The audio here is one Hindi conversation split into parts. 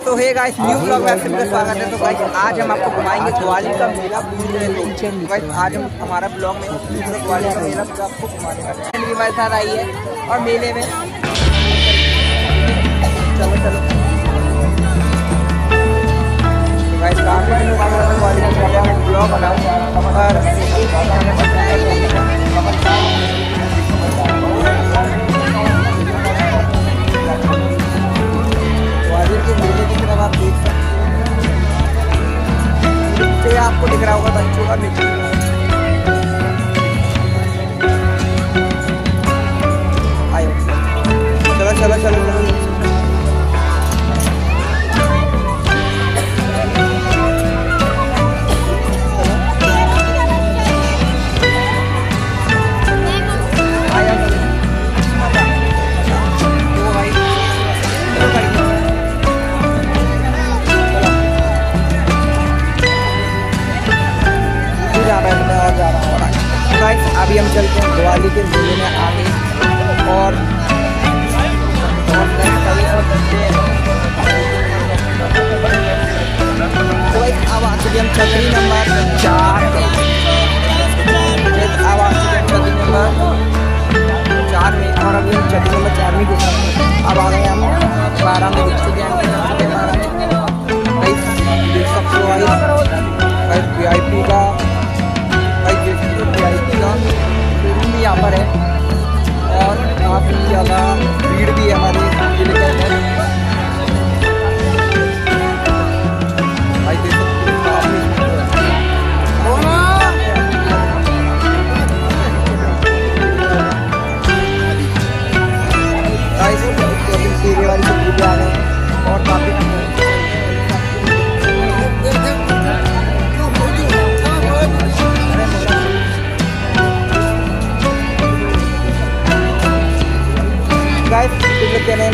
तो हे गाइस न्यू ब्लॉग में आपका स्वागत है। तो गाइस आज हम आपको घुमाएंगे ग्वालियर का मेला। गाइस आज हम हमारा ब्लॉग में ग्वालियर का मेला पूरा आपको घुमाने वाले हैं। भी हमारे साथ आई है और मेले में चलो चलो गाइस काफी दिनों बाद ग्वालियर का मेला में ब्लॉग बनाऊंगा और ग्वालियर के मेले की तरफ आप देख सकते हैं, आपको दिख रहा होगा बच्चों का नीचे। आयो चलो चलो चलो चलो अभी हम चलते हैं ग्वालियर के मेले में आगे और अब आ चुके हम छतरी नंबर 4 अब आ चुके हम छतरी नंबर 4 में और अभी हम छतरी नंबर 4 में घुस सकते हैं। अब आ गए हम 12 में घुस चुके हैं। 12 में देख सकते हो भाई VIP का शोरूम भी यहाँ पर है और काफ़ी ज़्यादा भीड़ भी है हमारे जिले के अंदर। भाई देखो तेरे वाली से पूजा है और काफ़ी गाइस क्या है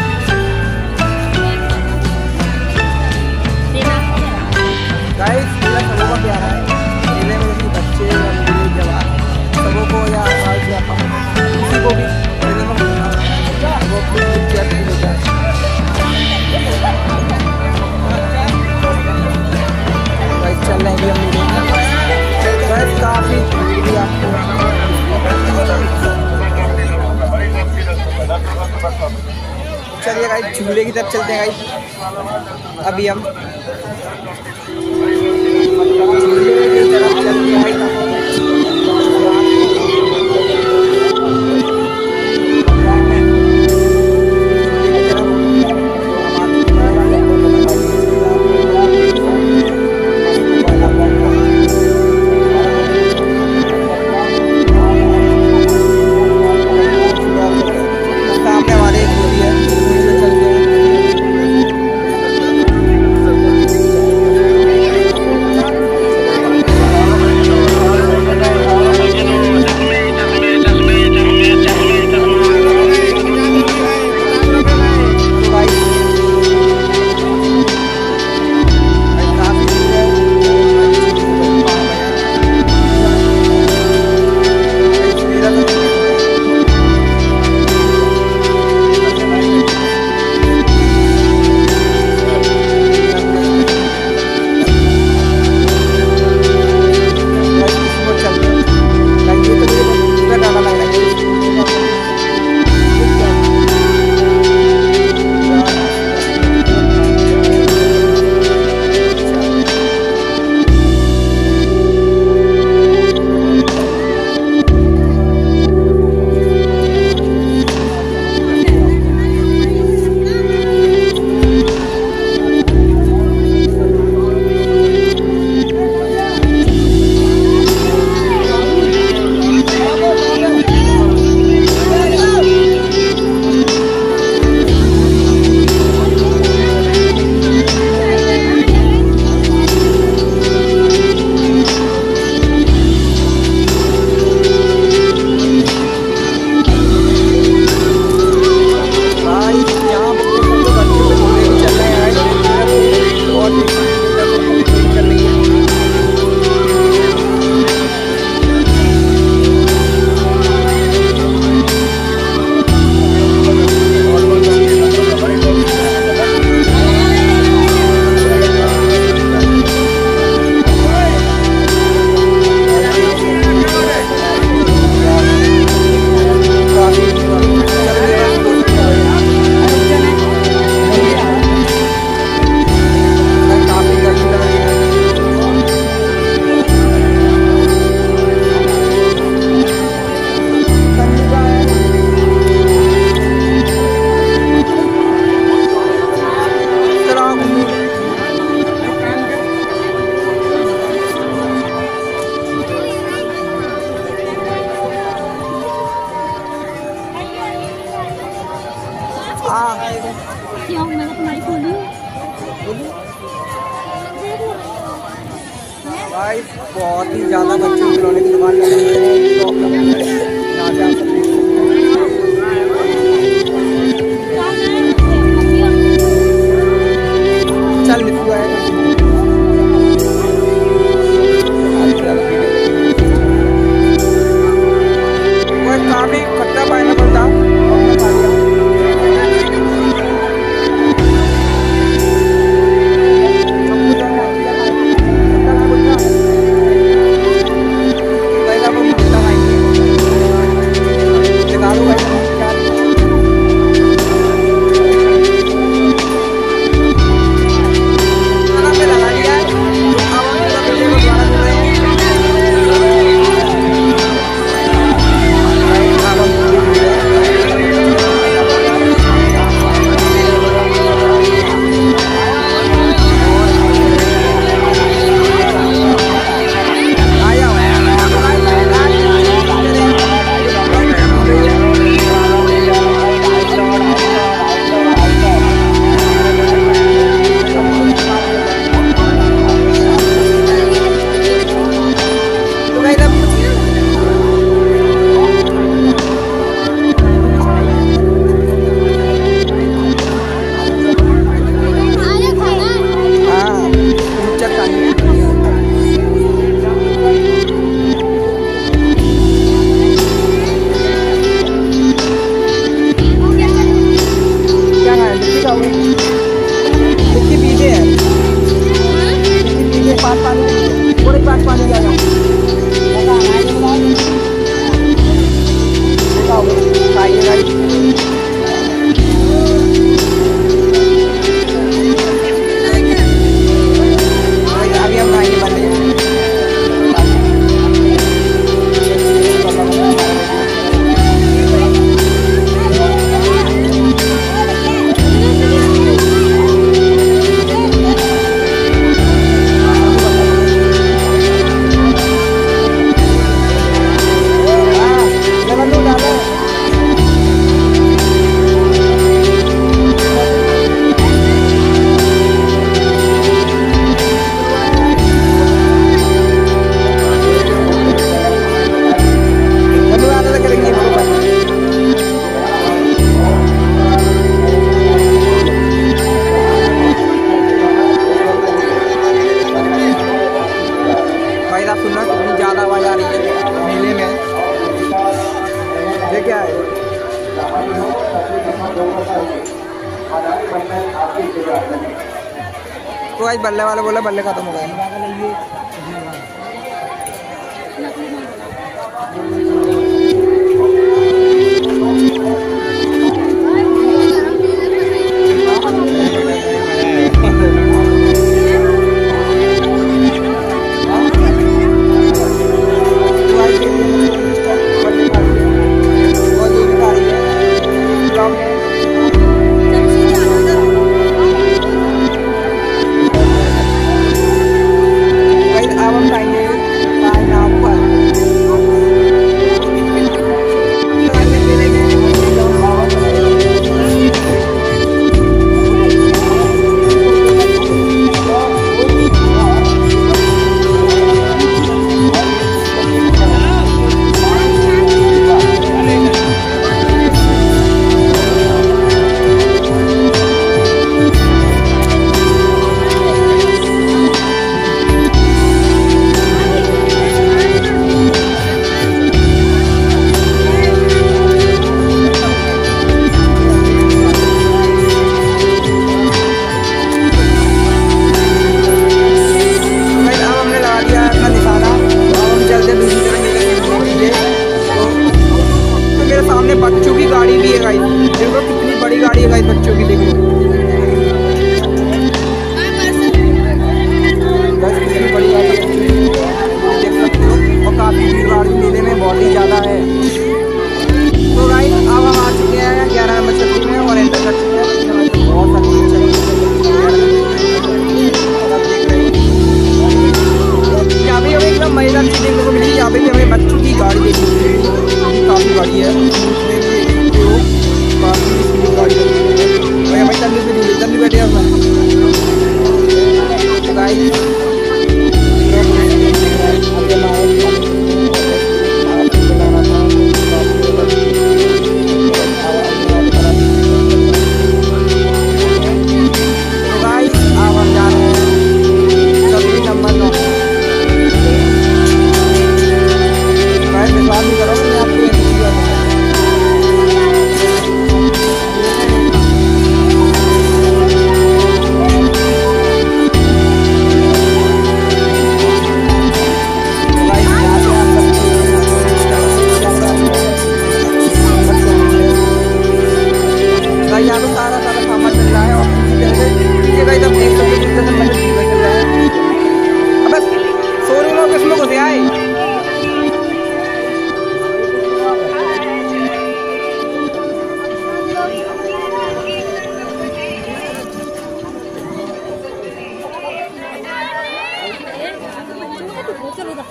गाइस मेरा सबों का प्यारा है। मेले में जैसे बच्चे या बूढ़े जवान सबों को या किसी को भी मेले में वो अपनी गाइस चल रहे हैं हम मेले में। गाइस काफ़ी भी आपको चलिए गाइस झूले की तरफ चलते हैं गाइस। अभी हम झूले की तरफ चलते हैं। भाई बहुत ही ज़्यादा बच्चों के खिलौने की दुकान लगी हुई है, शॉप लगी हुई है, यहाँ से आप सब देख सकते हैं। चल मिट्टू आएगा काफी खट्टा पाइनएप्पल था और मैं खा लिया। सुनना कितनी ज़्यादा आवाज़ आ रही है मेले में। ये क्या है? तो आज बल्ले वाला बोला बल्ले खत्म हो गए। बच्चों की गाड़ी भी है गाइस, देखो कितनी बड़ी गाड़ी है गाइस बच्चों की, देखो बस कितनी बड़ी गाड़ी है देख सकते हो। और काफ़ी भीड़ भाड़ मेले में बहुत ही ज़्यादा है। तो गाइस अब हम आ चुके हैं 11 नंबर चक्की में और एंटर कर चुके हैं। बहुत सारी यहाँ भी हमें एकदम महिला देखने को मिली। यहाँ पे भी हमें बच्चों की गाड़ी देखने को मिली, काफ़ी बड़ी है। गाड़ी भाई जल्दी बैठे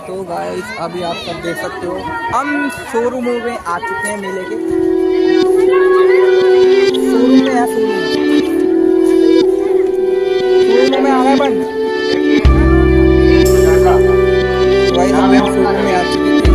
तो गाइस अभी आप सब देख सकते हो हम शोरूम में आ चुके हैं मेले के। शोरूम में है, शोरूम में आ रहा है बंद भाई। हम शोरूम में आ चुके थे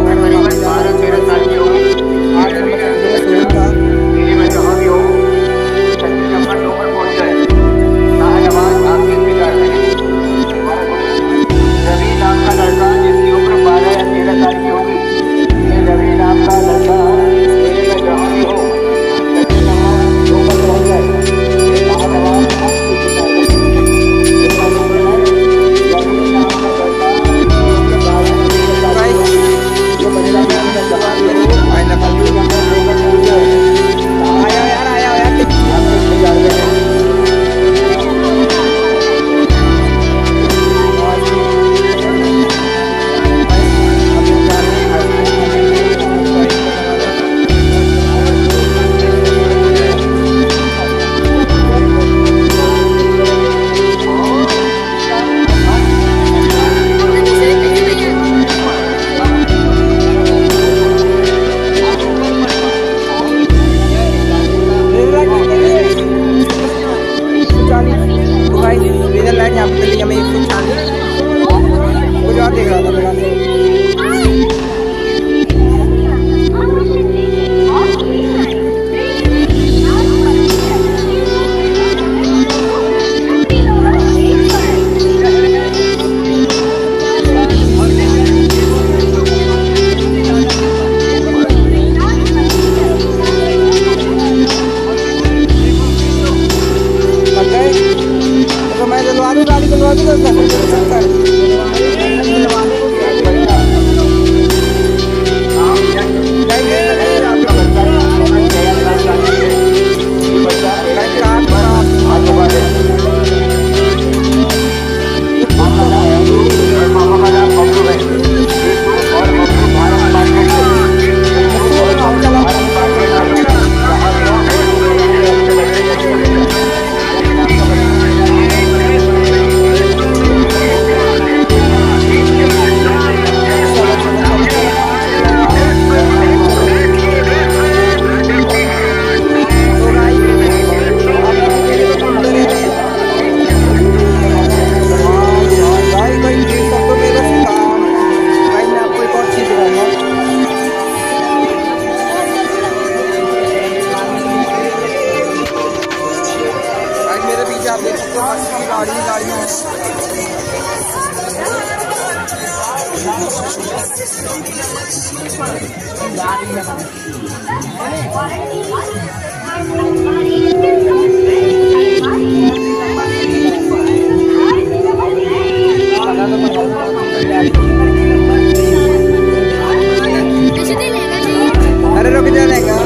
अरे रुक जाएगा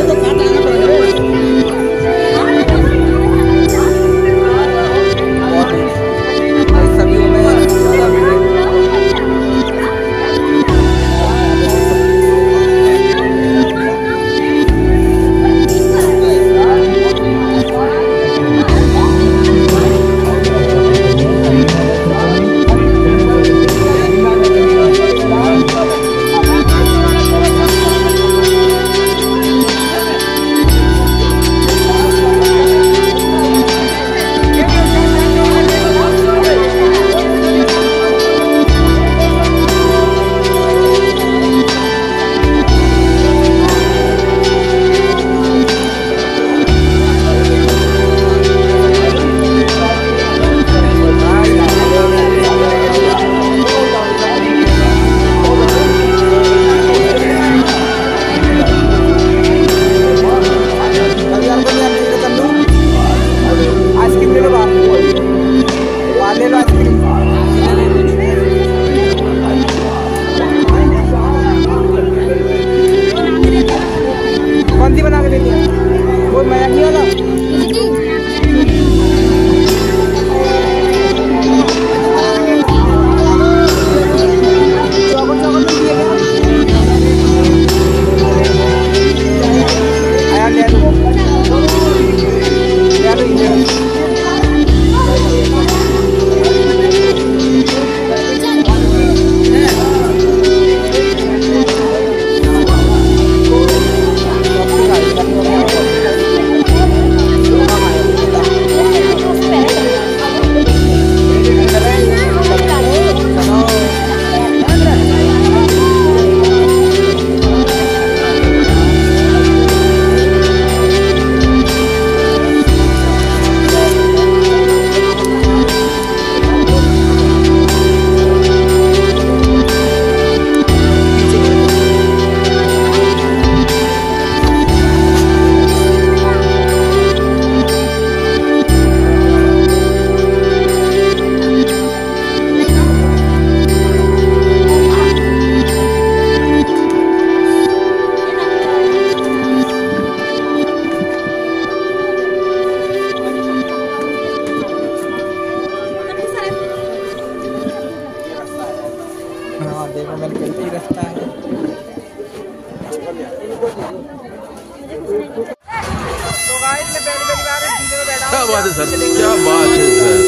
बात है सर, क्या बात है सर।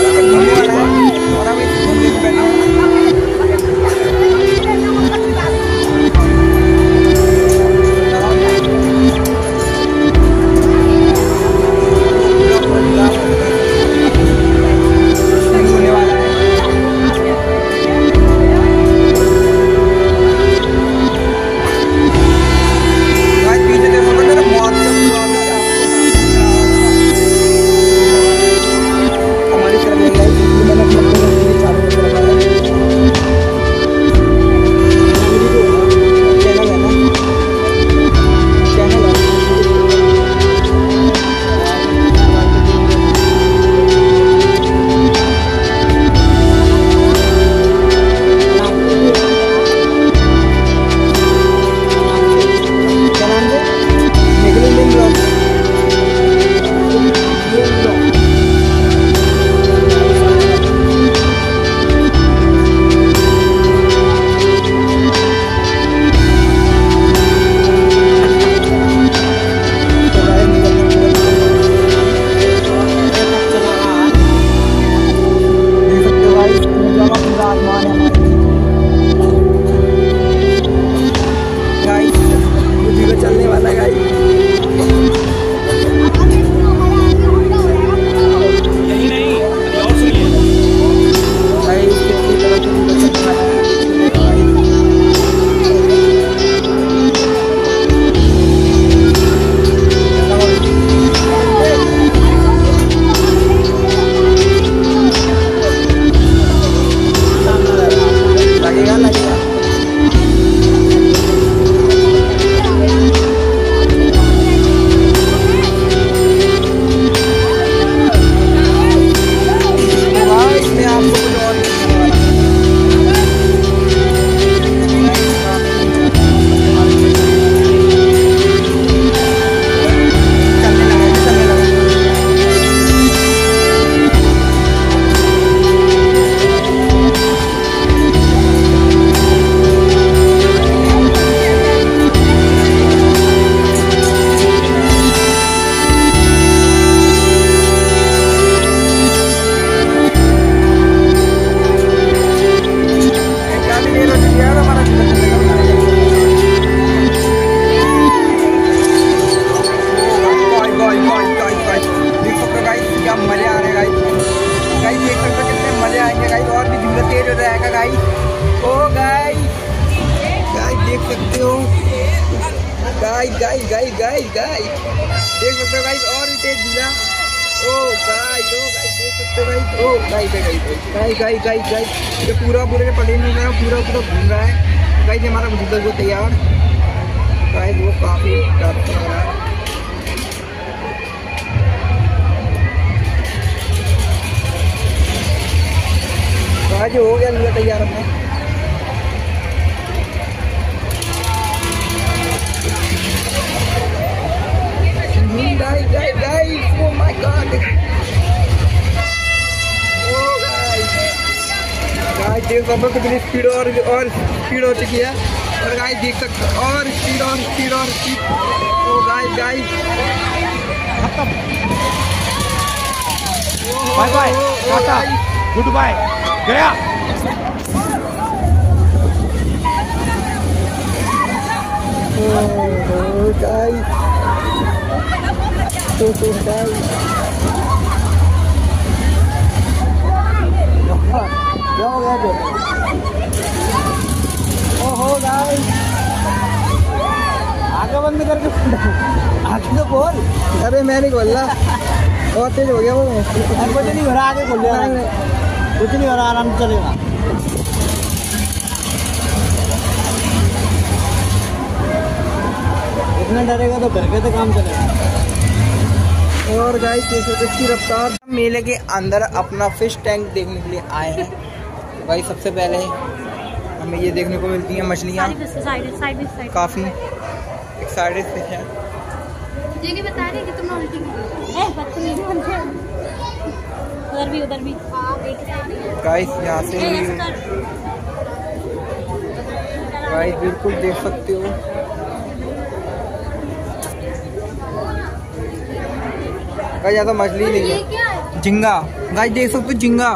गाइस देख सकते हो गाइस, और भी तेज झूला। ओ गाइस देख सकते हो गाइस। ओ गाइस ये पूरे के पड़े नहीं रहा, पूरा घूम रहा है गाइस। हमारा झूला जो तैयार गाइस, वो काफी डर लग रहा है। गाइस हो गया झूला तैयार अपना। Guys, oh my God! Oh guys, देख सकते हो कितनी स्पीड और स्पीड हो चुकी है। और गाइस देख सकते हो और स्पीड। ओ गाइस खत्म। Bye bye, ta-ta, good bye, गया। ओ गाइस तो गाइस क्या हो गया? ओहो गाइस, आगे बंद करके आगे तो बोल। अरे मैं नहीं बोल रहा, बहुत तेज हो गया वो। कुछ नहीं हो रहा, आगे बोल रहा है। कुछ नहीं हो रहा, आराम से चलेगा। इतना डरेगा तो घर के तो काम चलेगा। और गाइस इसकी रफ्तार। मेले के अंदर अपना फिश टैंक देखने के लिए आए हैं भाई। सबसे पहले हमें ये देखने को मिलती हैं मछलियाँ काफ़ी एक्साइटेड फिश है। ये नहीं बता रहे कि तुमने उल्टी उधर भी गाइस यहाँ से गाइस बिल्कुल देख सकते हो। गाइस यहाँ तो मछली नहीं ये है। क्या है? झींगा गाइस देख सकते हो, झींगा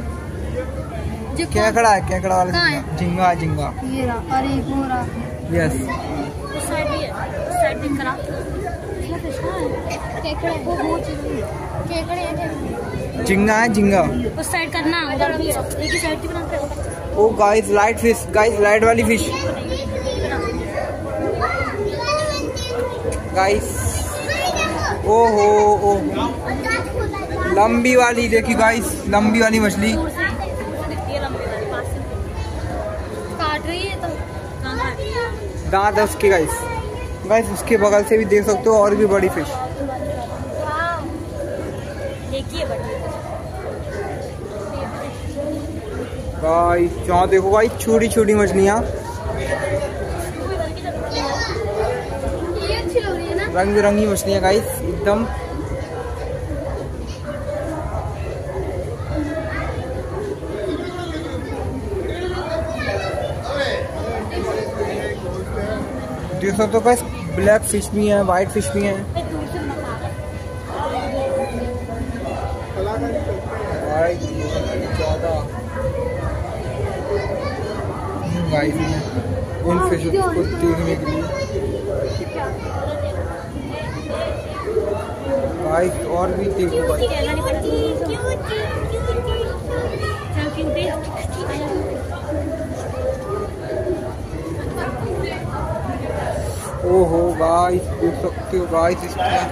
केकड़ा है, केकड़ा वाला कहाँ झींगा, झींगा झींगा। ये रहा, अरे वो रहा। यस उस साइड भी है, उस साइड भी करा। क्या फिश है? केकड़े, वो चीज़ केकड़े हैं। झींगा है, झींगा। उस साइड करना, उधर भी है। एक ही साइड की बनाते हैं। Oh guys light fish, guys light वाली फिश गाइस। ओ हो ओ लंबी वाली देखी गाइस, लंबी वाली मछली दूर से दिखती है लंबी वाली, पास से काट रही है तो कहाँ है? दांत है उसके गाइस। गाइस उसके बगल से भी देख सकते हो और भी बड़ी फिश। देखिए बड़ी गाइस यहाँ देखो गाइस, छोटी छोटी मछलियाँ, ये अच्छी लग रही है ना। रंग बिरंगी मछलियाँ गाइस एकदम। देख सकते हो गाइस, ब्लैक फिश भी है, वाइट फिश भी है। दूर से बना गाइस ज़्यादा गाइस उन फिश को देखने के लिए गाइस और भी देखो गाइस। ओहो गाइस देख सकते हो गाइस इसमें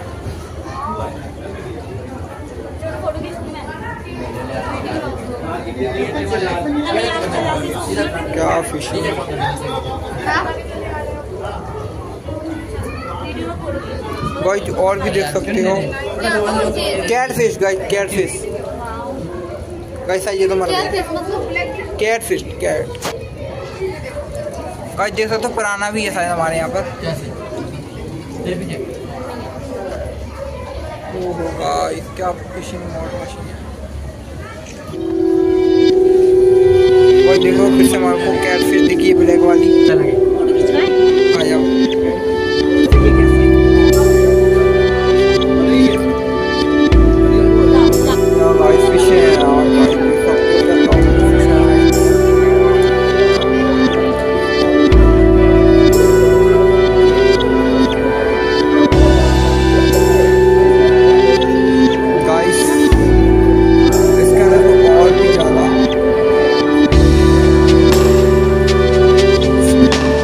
क्या फिश है गाइस। और भी देख सकते हो catfish guys, catfish guys. ये तो मर गया, कैट फिश कैट गाइस। देख सकते हो पुराना भी है शायद हमारे यहाँ पर। ओहो गाइस क्या फिशिंग मोड मशीन है। और देखो फिर से हमारे को कैट फिश दिखी है, ब्लैक वाली। आ जाओ गाइस फिश है और गाइस देख सकते हो क्या फिश है। गाइस इसके अंदर तो और भी ज़्यादा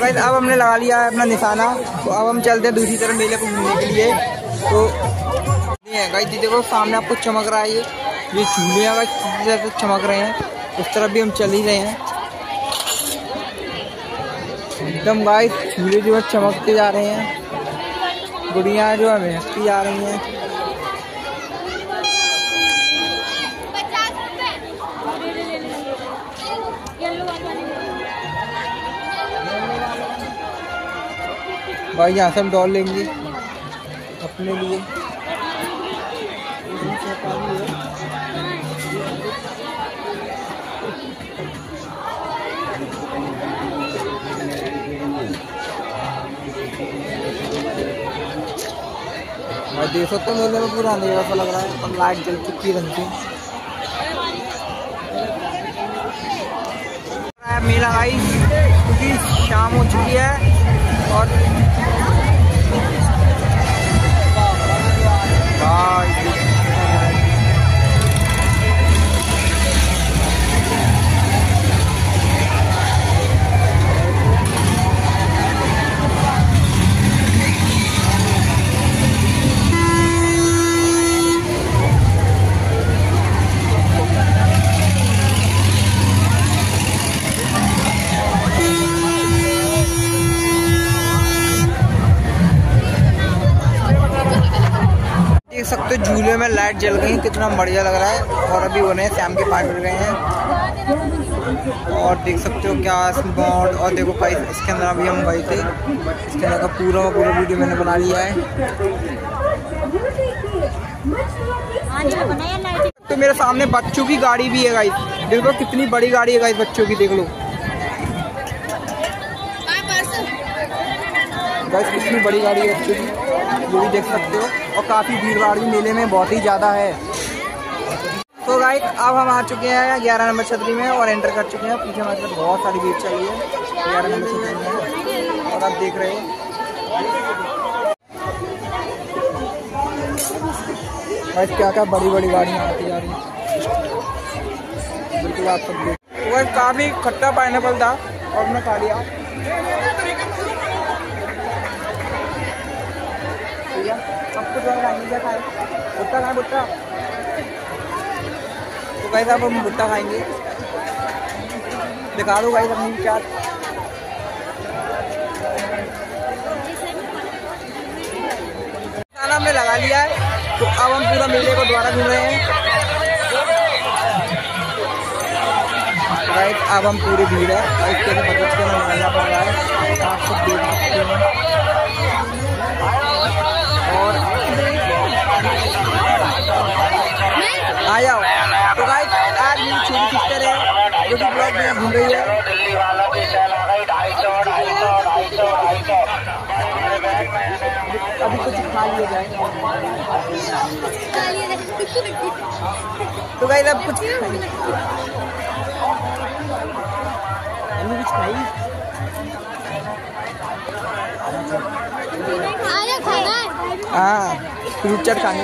गाइस अब हमने लगा लिया है अपना निशाना, तो अब हम चलते हैं दूसरी तरफ मेले को घूमने के लिए। तो गाइस देखो सामने आपको चमक रहा है ये झूले गाइस चमक रहे हैं, उस तरफ भी हम चल ही रहे हैं एकदम गाइस। झूले जो है चमकते जा रहे हैं, गुड़ियाँ जो है महकती जा रही हैं। भाई यहाँ से हम डॉल लेंगे अपने लिए। देख सकते हो मेले में पूरा अंधेरा सा लग रहा है, पर लाइट जल चुकी है रंग की। मेला गाइस क्योंकि शाम हो चुकी है और देख सकते हो झूले में लाइट जल गई, कितना बढ़िया लग रहा है। और अभी हो रहे हैं शाम के 5 बज गए हैं और देख सकते हो क्या स्पॉट। और देखो भाई इसके अंदर अभी हम गए थे, इसके अंदर का पूरा वीडियो मैंने बना लिया है। तो मेरे सामने बच्चों की गाड़ी भी है गाइस, देख लो कितनी बड़ी गाड़ी है गाइस बच्चों की, देख लो गाइस कितनी बड़ी गाड़ी है बच्चों की, ये भी देख सकते हो। और काफ़ी भीड़ भाड़ भी मेले में बहुत ही ज़्यादा है। तो गाइस अब हम आ चुके हैं 11 नंबर छतरी में और एंटर कर चुके हैं। पीछे हमारे पास बहुत सारी भीड़ चली है 11 नंबर छतरी में, और आप देख रहे हो गाइस क्या क्या बड़ी बड़ी गाड़ियाँ आती जा रही हैं। बिल्कुल आप सब देख, वो काफ़ी खट्टा पाइनएप्पल था और मैं खा लिया। सबको जो खाएंगे, क्या खाए भुट्टा खाए भुट्टा। तो गाइस अब हम भुट्टा खाएंगे, दिखा दो गाइस अपनी चाट। खाना हमने लगा लिया है, तो अब हम पूरा मेले को दोबारा घूम रहे हैं। गाइस अब हम पूरी भीड़ है और इसके लिए बजट के निकलना पड़ रहा है, आप सब देख सकते हैं। और आ जाओ। तो गाइस आज मेरी छोटी सिस्टर है जो कि ब्लॉग में घूम रही है। अभी कुछ खा लिया जाए, तो गाइस अब कुछ खाई। हाँ फ्रूट चाट खाएंगे,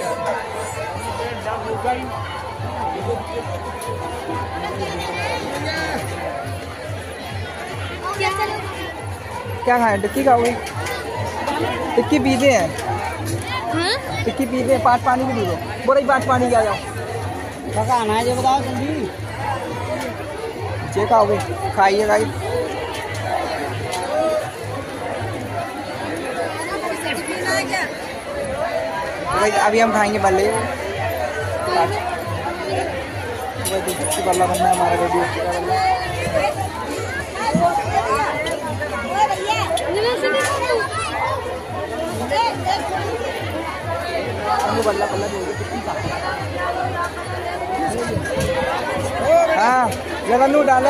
क्या खाएं? टिक्की खाओगे? टिक्की पीते हैं, टिक्की पीते हैं। 5 पानी भी पी लो, बोला 5 पानी क्या जाओ क्या खाना है, जो बताओ जल्दी। जे खाओगे खाइए गाइस। अभी हम खाएंगे बल्ले, बल्ला बनना है हमारा रेडी। बल्ला बल्ला हाँ जरा नू डाले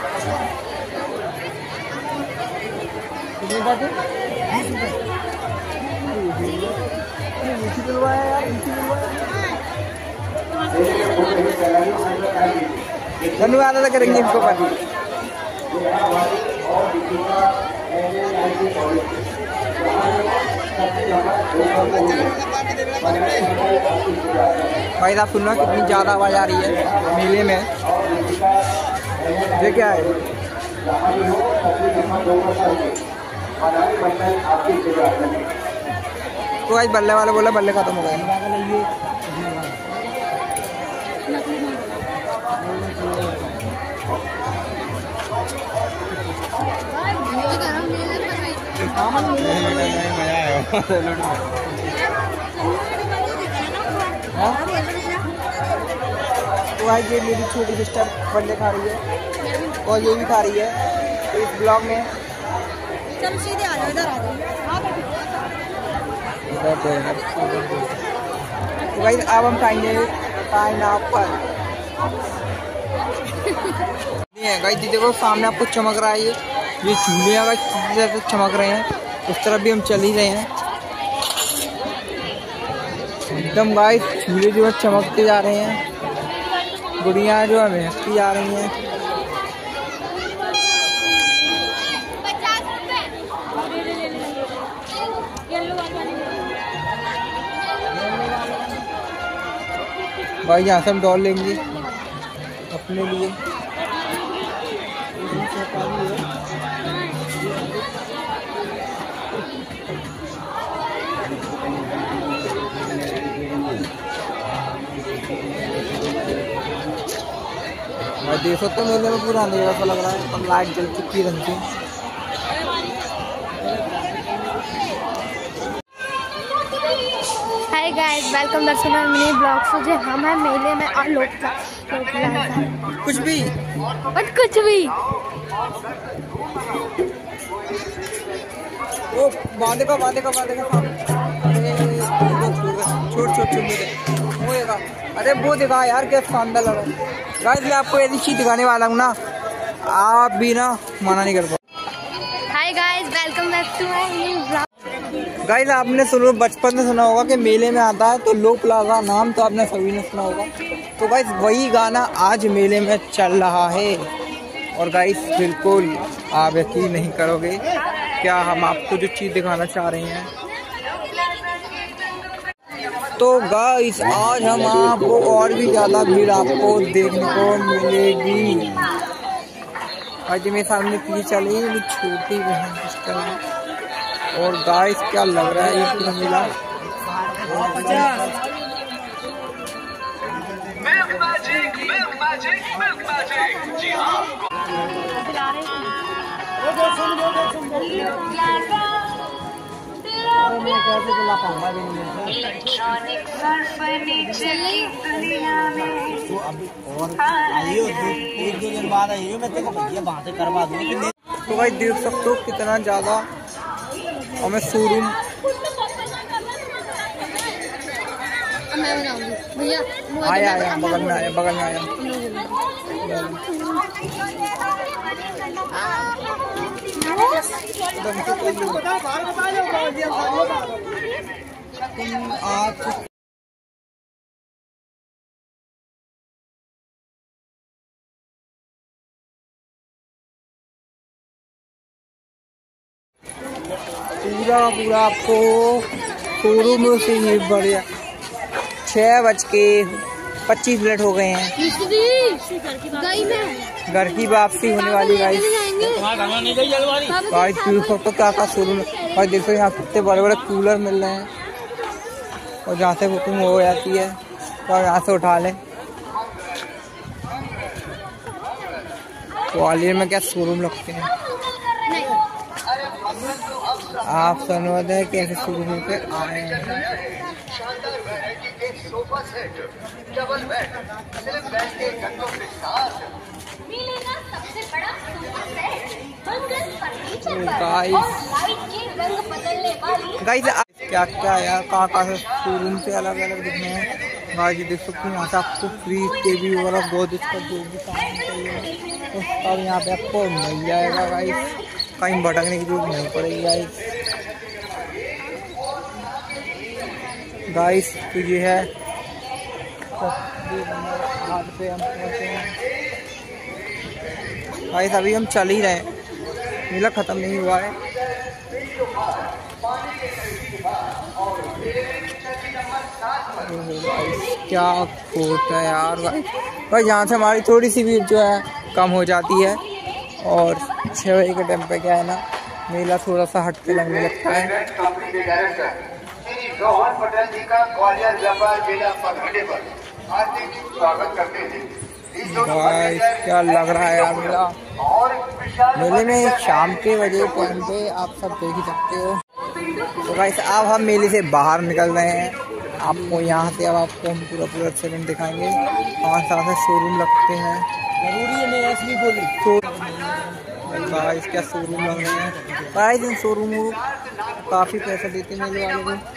धन्यवाद अदा करेंगे इनको पर। भाई साहब सुनना कितनी ज़्यादा आवाज़ आ रही है मेले में, ये क्या है? तो आज बल्ले वाला बोला बल्ले खत्म हो गए। तो आज ये मेरी छोटी सिस्टर बल्ले खा रही है और ये भी खा रही है। तो इस ब्लॉग में चल सीधे आ जाओ, इधर आ जाओ। तो भाई अब हम खाएंगे पाइनएप्पल। गाइस देखो सामने आपको चमक रहा है ये चूल्हे हैं चमक रहे हैं। उस तरफ भी हम चल ही रहे हैं एकदम। गाइस चूल्हे जो है चमकते जा रहे हैं, गुड़ियाँ जो है महकती जा रही हैं। भाई यहाँ से हम डॉल लेंगे अपने लिए। मैं देख सकता हूँ मेले में पूरा अंधेरा सा लग रहा है और लाइट जल चुकी है रंग की। Hi guys, welcome back to my mini blog. So जो हम हैं मेले में और लोग कुछ भी बट कुछ भी वो बांधे का छोड़ होएगा। अरे वो दिखा यार क्या शानदार लग रहा है। गाइस मैं आपको ऐसी चीज दिखाने वाला हूँ ना, आप भी ना मना नहीं कर पाओ। Hi guys, welcome back to my new blog. Guys आपने बचपन में सुना होगा कि मेले में आता है तो लोक प्लाजा, नाम तो आपने सभी ने सुना होगा। तो गाइस वही गाना आज मेले में चल रहा है। और गाइस बिल्कुल आप यकीन नहीं करोगे क्या हम आपको जो चीज़ दिखाना चाह रहे हैं। तो गाइस आज हम आपको और भी ज़्यादा भीड़ आपको देखने को मिलेगी। आज मेरे सामने पीछे चली मेरी छोटी बहन सिस्टर है। और गाइस क्या लग रहा है ये पूरा मेला। एक दो दिन बाद आइए, मैं तेरे को भैया वहाँ से करवा दूँगी। तो भाई देख सकते हो कितना ज़्यादा हमें शोरूम। मैं बनाऊंगी भैया। आया बगल में आया। पूरा आपको शोरूम से ही बढ़िया। 6:25 हो गए हैं। घर की वापसी होने वाली गाइस। तो क्या शोरूम है भाई, देखो यहाँ कितने बड़े बड़े कूलर मिल रहे हैं। और जहाँ से बुकिंग हो जाती है तो यहाँ से उठा लें। ग्वालियर में क्या शोरूम लगते हैं आप सुनवाद है कैसे शुरू होकर आए हैं। गाइस क्या क्या यार कहाँ से शोरूम से अलग अलग दिखने हैं। गाइस देख सकते हैं यहाँ से आपको फ्री टीवी वगैरह बहुत इसका जो भी सामान चाहिए तो सब यहाँ पे आपको मिल जाएगा। गाइस कहीं भटकने की जरूरत नहीं पड़ेगी गाइस। तो ये है घाट पे हम पहुँचे हैं गाइस। अभी हम चल ही रहे हैं, मेला ख़त्म नहीं हुआ है। क्या कोट है यार भाई, यहाँ से हमारी थोड़ी सी भीड़ जो है कम हो जाती है और 6 बजे के टाइम पे क्या है ना, मेला थोड़ा सा हट के लगने लगता है। रोहन पटेल जी का ग्वालियर व्यापार मेला पधारने पर हार्दिक स्वागत करते हैं। गाइस क्या लग रहा है यार मेला। मेले में शाम के बजे टाइम पे आप सब देख ही सकते हो। तो गाइस अब हम मेले से बाहर निकल रहे हैं। आपको यहाँ से अब आपको हम पूरा एक्सीडेंट दिखाएंगे। 5 साल से शोरूम लगते हैं। जरूरी है मैं असली बोली। गाइस क्या शोरूम लग रहे हैं। गाइस इन शोरूम को काफ़ी पैसा देते हैं मेले वाले को।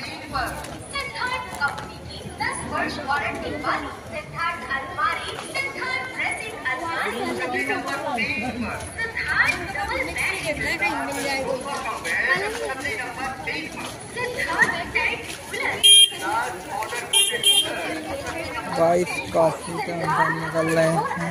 गाइस काफी टाइम निकल रहे हैं।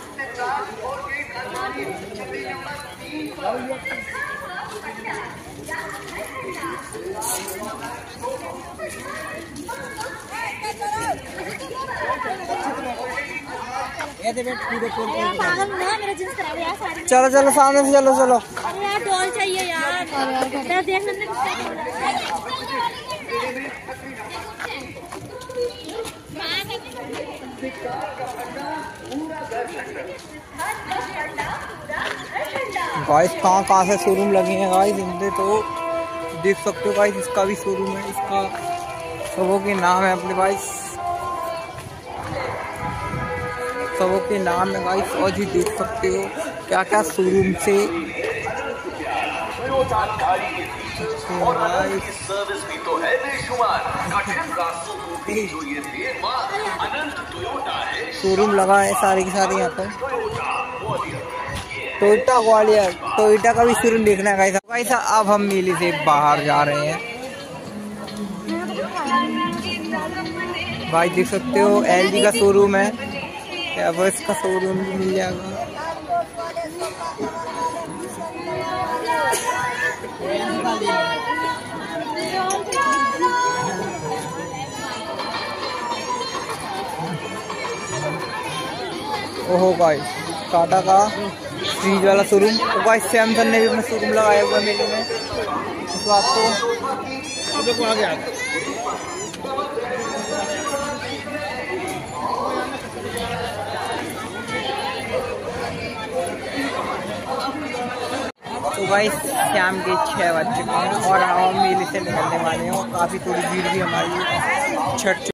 चलो चलो सामने से चलो चलो। अरे यार डॉल चाहिए यार, देखने गाइस कहाँ से शोरूम लगे हैं गाइस, इनसे तो देख सकते हो गाइस। इसका भी शोरूम है, इसका सबों के नाम है अपने गाइस, सबों के नाम है गाइस। और जी देख सकते हो क्या क्या शोरूम से शोरूम लगा है सारे के सारे यहाँ पर। टोयोटा ग्वालियर, टोयोटा का भी शोरूम देखना है गाइस। अब हम मेले से बाहर जा रहे हैं। भाई देख सकते हो LG का शोरूम है, एवर्स का शोरूम भी मिल जाएगा। ओहो गाइस टाटा का फ्रीज वाला शोरूम। तो गाइस सैमसंग ने भी अपना शोरूम लगाया हुआ है मेले में। तो आपको आ गया। तो गाइस शाम के 6 बज चुके हैं और हम मेले से निकलने वाले हैं और काफ़ी थोड़ी भीड़ भी हमारी छठ